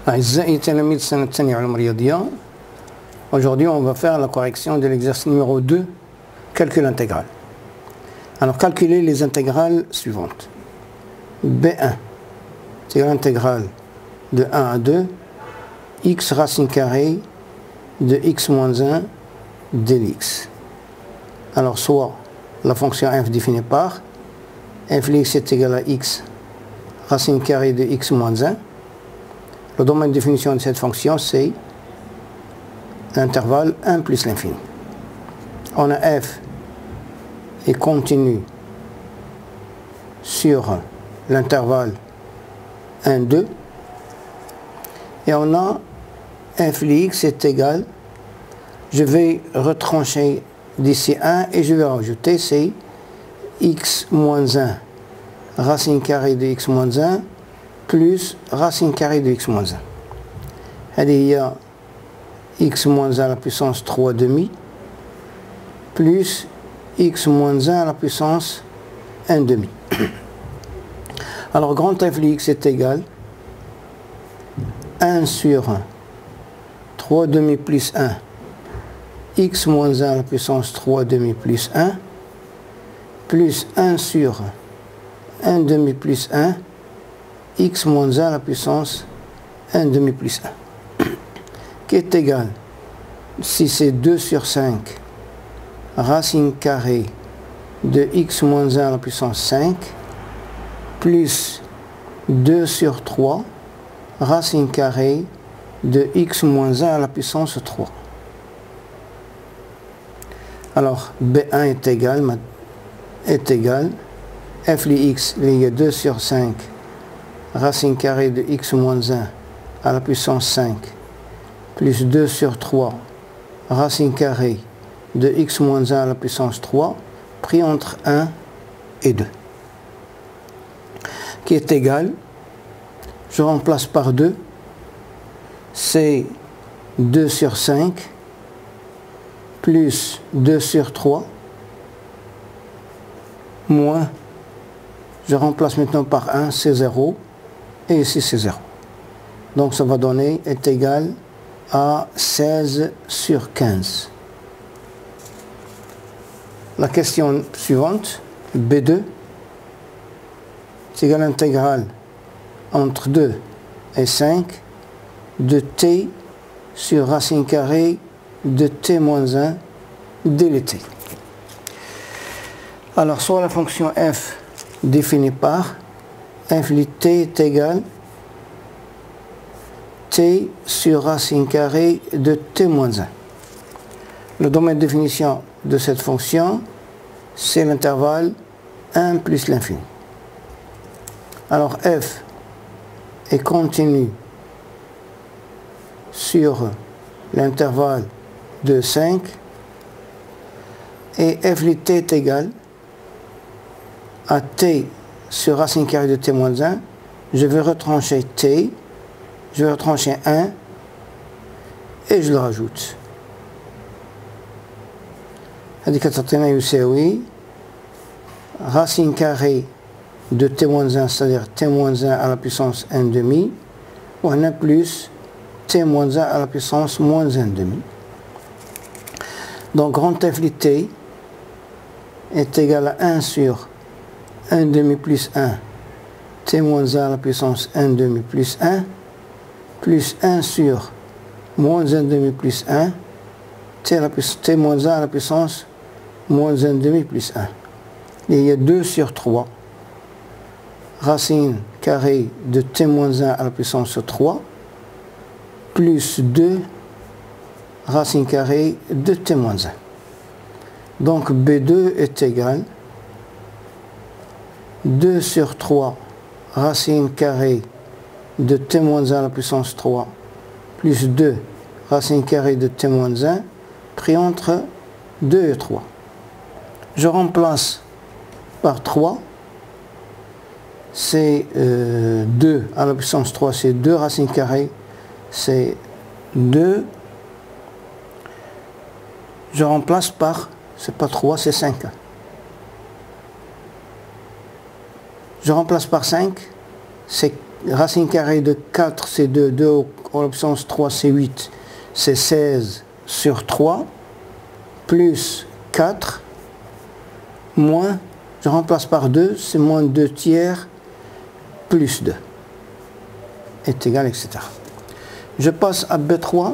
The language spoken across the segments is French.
أعزائي تلاميذ السنة الثانية علوم رياضية. Aujourd'hui, on va faire la correction de l'exercice numéro 2, calcul intégral. Alors, calculer les intégrales suivantes. B1, c'est l'intégrale de 1 à 2, x racine carrée de x moins 1 dx. Alors, soit la fonction f définie par f de x est égal à x racine carrée de x moins 1. Le domaine de définition de cette fonction, c'est l'intervalle 1 plus l'infini. On a f est continu sur l'intervalle 1, 2. Et on a f de x est égal, je vais retrancher d'ici 1 et je vais rajouter, c'est x moins 1 racine carrée de x moins 1 plus racine carrée de x moins 1. Il y a x moins 1 à la puissance 3 demi plus x moins 1 à la puissance 1 demi. Alors grand f de x est égal 1 sur 3 demi plus 1 x moins 1 à la puissance 3 demi plus 1 plus 1 sur 1 demi plus 1 x moins 1 à la puissance 1 demi plus 1 qui est égal, si c'est 2 sur 5 racine carrée de x moins 1 à la puissance 5 plus 2 sur 3 racine carrée de x moins 1 à la puissance 3. Alors B1 est égal f de x, il y a 2 sur 5 racine carrée de x moins 1 à la puissance 5 plus 2 sur 3 racine carrée de x moins 1 à la puissance 3 pris entre 1 et 2 qui est égal, je remplace par 2, c'est 2 sur 5 plus 2 sur 3 moins, je remplace maintenant par 1, c'est 0 et ici c'est 0. Donc ça va donner, est égal à 16 sur 15. La question suivante, B2, c'est égal à l'intégrale entre 2 et 5 de t sur racine carrée de t moins 1 ddt. Alors soit la fonction f définie par f de t est égal t sur racine carrée de t moins 1. Le domaine de définition de cette fonction, c'est l'intervalle 1 plus l'infini. Alors f est continu sur l'intervalle de 5 et f de t est égal à t sur racine carrée de t moins 1. Je vais retrancher t, je vais retrancher 1 et je le rajoute. Racine carrée de t moins 1, c'est-à-dire t moins 1 à la puissance 1 demi, ou 1 plus t moins 1 à la puissance moins 1 demi. Donc grand f de t est égal à 1 sur 1 demi plus 1 t moins 1 à la puissance 1 demi plus 1 plus 1 sur moins 1 demi plus 1 t moins 1 à la puissance moins 1 demi plus 1. Et il y a 2 sur 3 racine carrée de t moins 1 à la puissance 3 plus 2 racine carrée de t moins 1. Donc B2 est égal 2 sur 3 racine carrée de t moins 1 à la puissance 3 plus 2 racine carrée de t moins 1 pris entre 2 et 3. Je remplace par 3, c'est 2 à la puissance 3, c'est 2 racine carrée, c'est 2. Je remplace par, c'est pas 3, c'est 5. Je remplace par 5, c'est racine carrée de 4 c'est 2, 2 en l'absence 3 c'est 8, c'est 16 sur 3, plus 4, moins, je remplace par 2, c'est moins 2 tiers, plus 2, est égal, etc. Je passe à B3.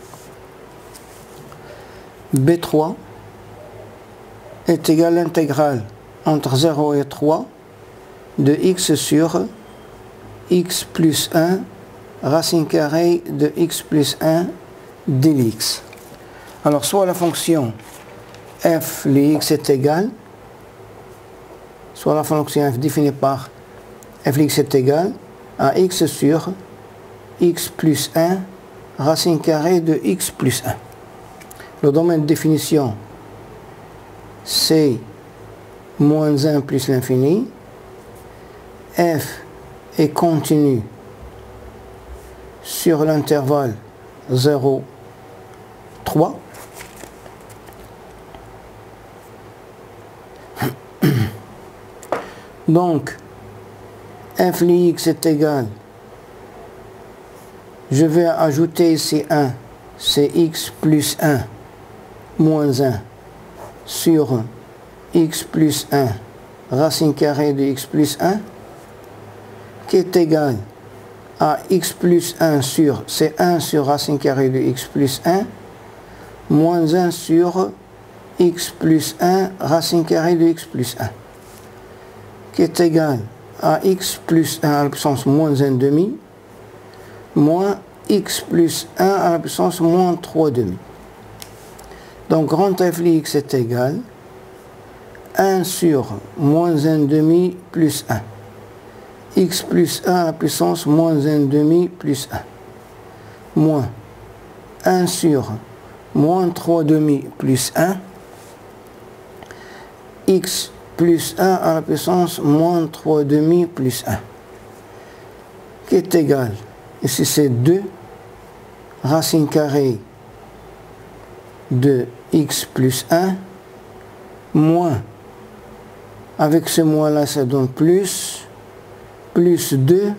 B3 est égal à l'intégrale entre 0 et 3 de x sur x plus 1 racine carrée de x plus 1 dx. Alors soit la fonction f de x est égale, soit la fonction f définie par f de x est égale à x sur x plus 1 racine carrée de x plus 1. Le domaine de définition c'est moins 1 plus l'infini. F est continu sur l'intervalle 0, 3. Donc, f de x est égal, je vais ajouter ici 1, c'est x plus 1 moins 1 sur x plus 1 racine carrée de x plus 1 qui est égal à x plus 1 sur, c'est 1 sur racine carrée de x plus 1 moins 1 sur x plus 1 racine carrée de x plus 1 qui est égal à x plus 1 à la puissance moins 1 demi moins x plus 1 à la puissance moins 3 demi. Donc grand f de x est égal 1 sur moins 1 demi plus 1. X plus 1 à la puissance moins 1 demi plus 1. Moins 1 sur moins 3 demi plus 1. X plus 1 à la puissance moins 3 demi plus 1. Qui est égal, ici c'est 2 racine carrée de x plus 1 moins, avec ce moins là ça donne plus 2,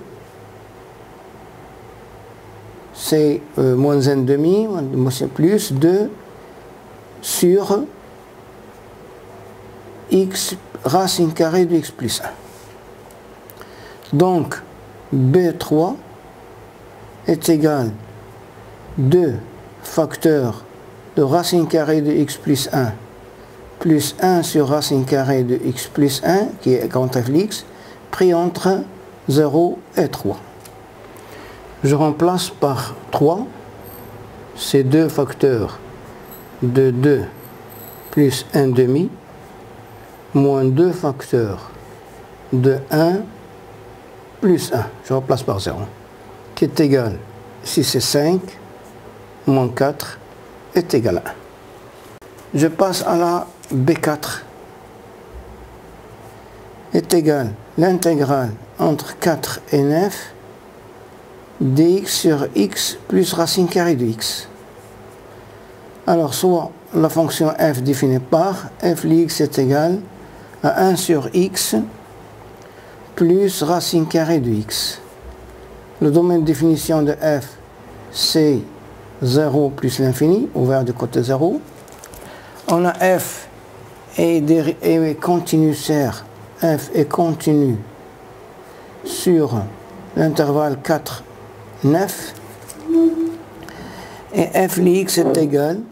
c'est moins 1 demi, c'est plus 2 sur x racine carrée de x plus 1. Donc B3 est égal 2 facteurs de racine carrée de x plus 1 plus 1 sur racine carrée de x plus 1 qui est grand f de x pris entre 0 et 3. Je remplace par 3 ces deux facteurs de 2 plus 1 demi moins 2 facteurs de 1 plus 1. Je remplace par 0 qui est égal, si c'est 5 moins 4 est égal à 1. Je passe à la B4 est égal l'intégrale entre 4 et 9 dx sur x plus racine carrée de x. Alors soit la fonction f définie par f de x est égal à 1 sur x plus racine carrée de x. Le domaine de définition de f c'est 0 plus l'infini, ouvert du côté 0. On a f est continu sur f est continu sur l'intervalle 4, 9 et f de x est égal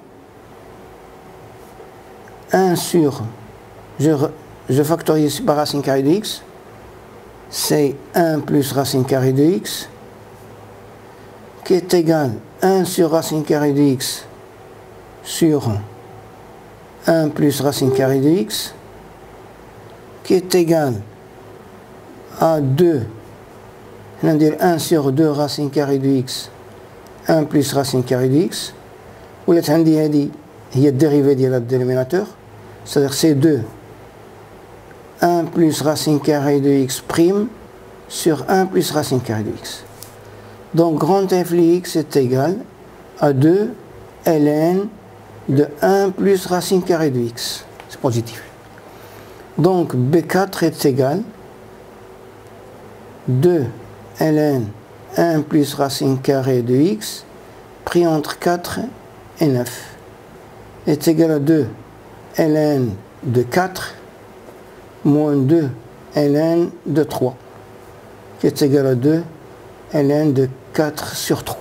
1 sur, je factorise par racine carrée de x, c'est 1 plus racine carrée de x qui est égal 1 sur racine carrée de x sur 1 plus racine carrée de x qui est égal à 2, c'est-à-dire 1 sur 2 racine carrée de x 1 plus racine carrée de x ولات عندي هذه هي الدérivée ديال الدينوميناتور c'est-à-dire c'est 2 1 plus racine carrée de x prime sur 1 plus racine carrée de x. Donc grand f de x est égal à 2 ln de 1 plus racine carrée de x. C'est positif. Donc B4 est égal 2 ln 1 plus racine carrée de x pris entre 4 et 9 est égal à 2 ln de 4 moins 2 ln de 3 qui est égal à 2 ln de 4 sur 3.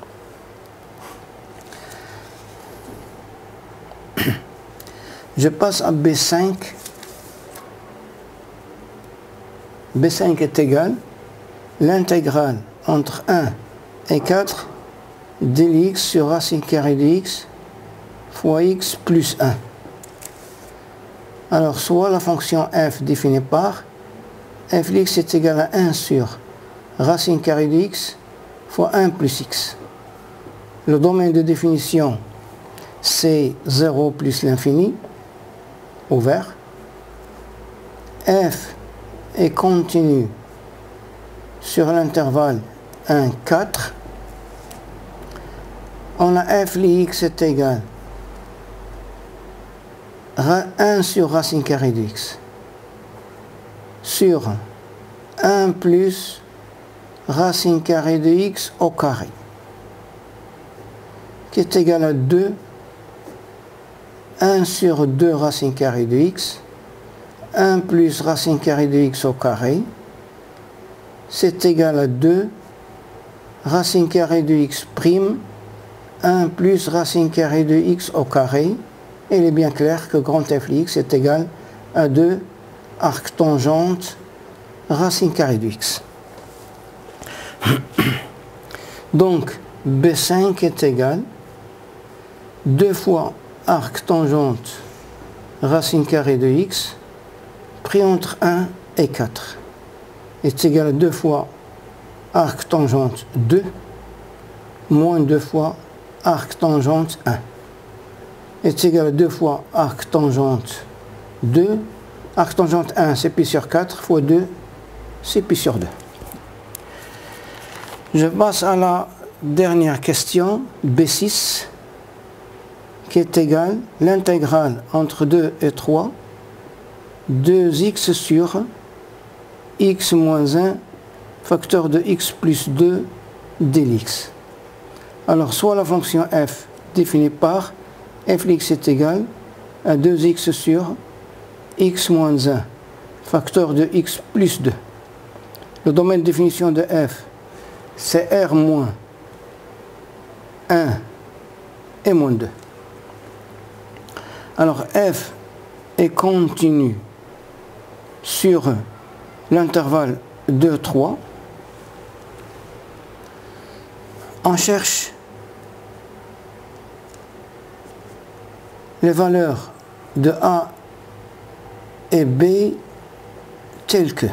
Je passe à B5. B5 est égal l'intégrale entre 1 et 4 de x sur racine carrée de x fois x plus 1. Alors, soit la fonction f définie par f de x est égal à 1 sur racine carrée de x fois 1 plus x. Le domaine de définition, c'est 0 plus l'infini, ouvert. F est continu sur l'intervalle 1, 4. On a f de x est égal à 1 sur racine carrée de x sur 1 plus racine carrée de x au carré, qui est égal à 2, 1 sur 2 racine carrée de x, 1 plus racine carrée de x au carré, c'est égal à 2, racine carrée de x prime, 1 plus racine carrée de x au carré. Et il est bien clair que grand f de x est égal à 2 arc tangente racine carrée de x. Donc, B5 est égal 2 fois arc tangente racine carrée de x pris entre 1 et 4 est égal à 2 fois arc tangente 2 moins 2 fois arc tangente 1 est égal à 2 fois arc tangente 2. Arc tangente 1, c'est pi sur 4 fois 2, c'est pi sur 2. Je passe à la dernière question, B6, qui est égale l'intégrale entre 2 et 3, 2x sur x moins 1, facteur de x plus 2 dx. Alors, soit la fonction f définie par f de x est égal à 2x sur x moins 1, facteur de x plus 2. Le domaine de définition de f, c'est r moins 1 et moins 2. Alors f est continu sur l'intervalle 2, 3. On cherche les valeurs de a et b telles que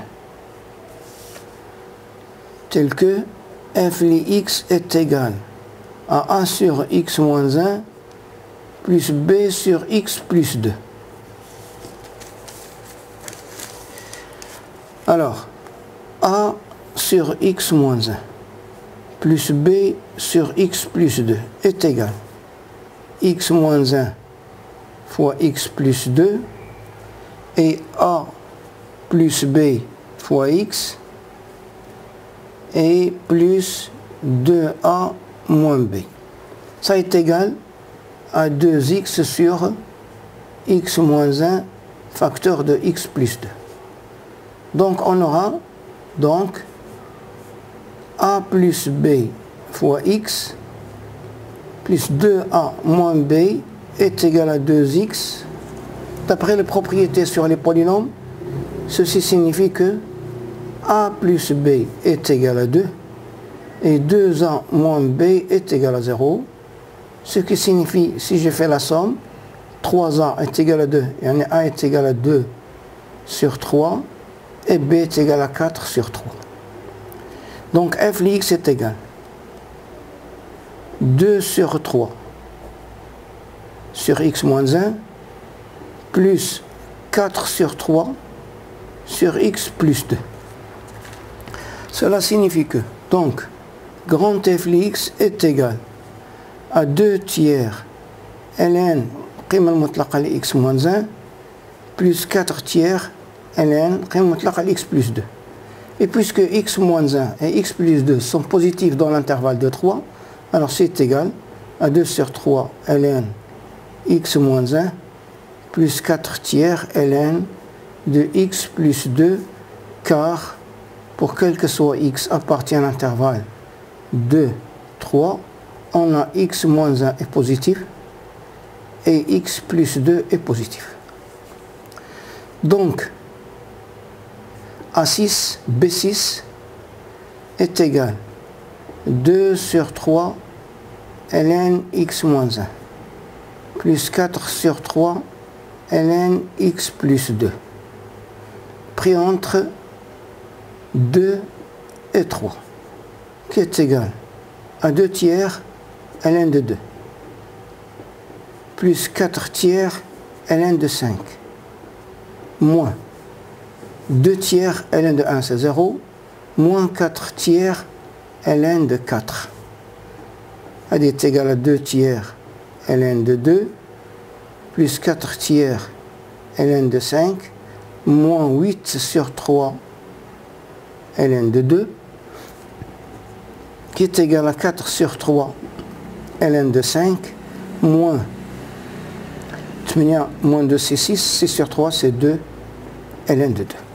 f de x est égal à a sur x moins 1 plus b sur x plus 2. Alors, a sur x moins 1 plus b sur x plus 2 est égal à x moins 1 fois x plus 2 et a plus b fois x et plus 2a moins b. Ça est égal à 2x sur x moins 1 facteur de x plus 2. Donc on aura donc a plus b fois x plus 2a moins b est égal à 2x. D'après les propriétés sur les polynômes, ceci signifie que a plus b est égal à 2 et 2a moins b est égal à 0. Ce qui signifie, si je fais la somme, 3a est égal à 2 et a est égal à 2 sur 3 et b est égal à 4 sur 3. Donc f de x est égal 2 sur 3 sur x moins 1 plus 4 sur 3 sur x plus 2. Cela signifie que, donc, grand f de x est égal à 2 tiers ln قيمة المطلقة ل x moins 1 plus 4 tiers ln قيمة المطلقة ل x plus 2. Et puisque x moins 1 et x plus 2 sont positifs dans l'intervalle de 3, alors c'est égal à 2 sur 3 ln x moins 1 plus 4 tiers ln de x plus 2 car pour quel que soit x appartient à l'intervalle 2, 3, on a x moins 1 est positif et x plus 2 est positif. Donc, A6, B6 est égal à 2 sur 3 ln x moins 1 plus 4 sur 3 ln x plus 2 pris entre 2 et 3 qui est égal à 2 tiers ln de 2 plus 4 tiers ln de 5 moins 2 tiers ln de 1 c'est 0 moins 4 tiers ln de 4 elle est égale à 2 tiers ln de 2 plus 4 tiers ln de 5 moins 8 sur 3 ln de 2 qui est égal à 4 sur 3 ln de 5 moins 2 c'est 6, 6 sur 3 c'est 2 ln de 2.